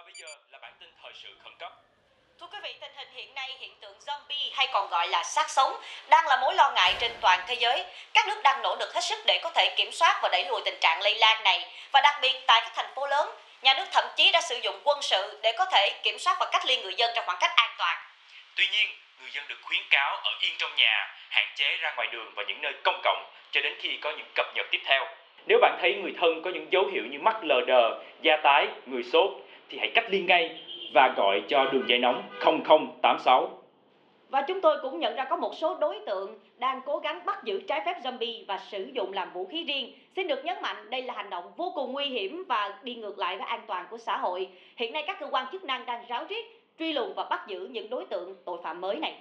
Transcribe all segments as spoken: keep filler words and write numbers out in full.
bây giờ là bản tin thời sự khẩn cấp. Thưa quý vị, tình hình hiện nay hiện tượng zombie hay còn gọi là xác sống đang là mối lo ngại trên toàn thế giới. Các nước đang nỗ lực hết sức để có thể kiểm soát và đẩy lùi tình trạng lây lan này. Và đặc biệt tại các thành phố lớn, nhà nước thậm chí đã sử dụng quân sự để có thể kiểm soát và cách ly người dân trong khoảng cách an toàn. Tuy nhiên, người dân được khuyến cáo ở yên trong nhà, hạn chế ra ngoài đường và những nơi công cộng cho đến khi có những cập nhật tiếp theo. Nếu bạn thấy người thân có những dấu hiệu như mắt lờ đờ, da tái, người sốt thì hãy cách ly ngay và gọi cho đường dây nóng không không tám sáu. Và chúng tôi cũng nhận ra có một số đối tượng đang cố gắng bắt giữ trái phép zombie và sử dụng làm vũ khí riêng. Xin được nhấn mạnh đây là hành động vô cùng nguy hiểm và đi ngược lại với an toàn của xã hội. Hiện nay các cơ quan chức năng đang ráo riết truy lùng và bắt giữ những đối tượng tội phạm mới này.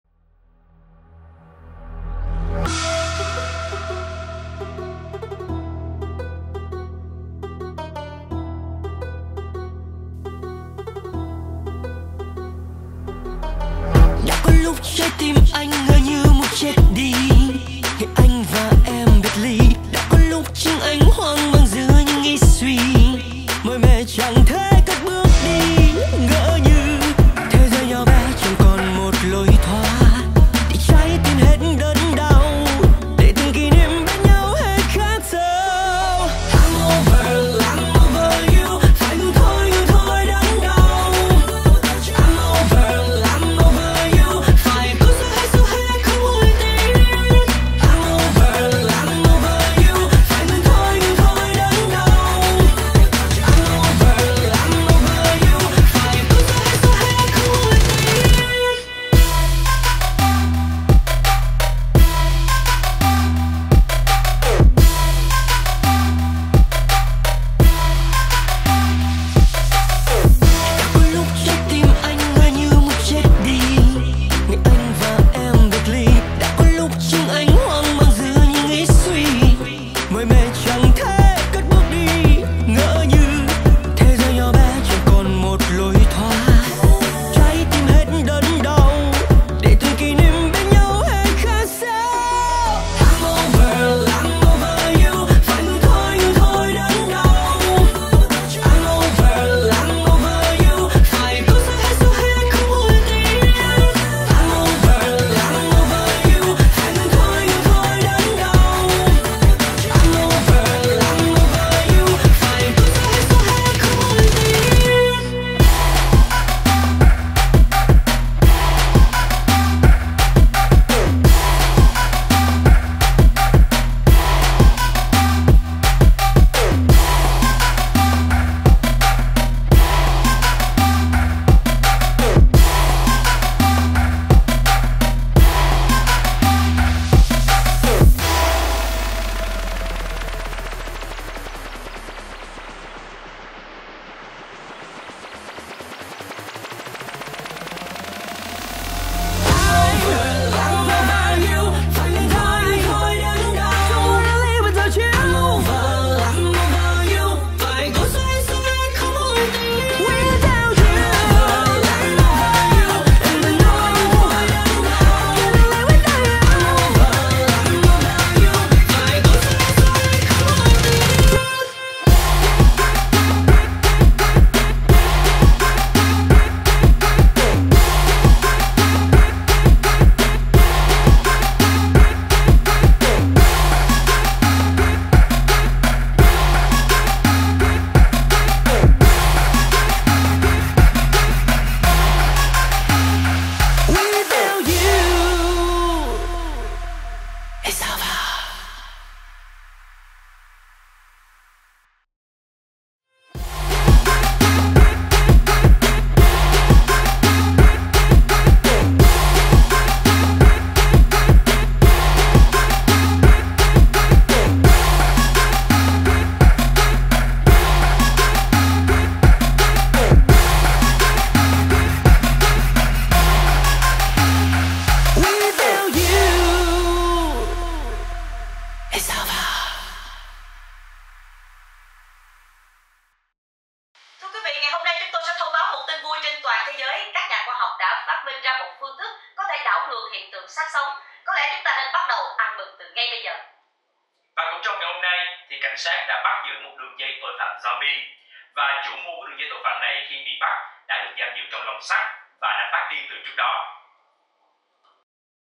Lúc trái tim anh ngỡ như muốn chết đi, ngày anh và em biệt ly. Đã có lúc chính anh hoang mang giữa những nghĩ suy, mỏi mệt chẳng thể cất bước đi. Ngỡ như thế giới nhỏ bé chẳng còn một lối thoát, để trái tim hết đớn đau, để từng kỷ niệm bên nhau hết khát sâu. I'm over, I'm over you, phải ngừng thôi, ngừng thôi đớn đau. I'm over, I'm over you. Xác sống, có lẽ chúng ta nên bắt đầu ăn mừng từ ngay bây giờ. Và cũng trong ngày hôm nay thì cảnh sát đã bắt giữ một đường dây tội phạm zombie và chủ mưu của đường dây tội phạm này khi bị bắt đã được giam giữ trong lồng sắt và đã phát điên từ trước đó.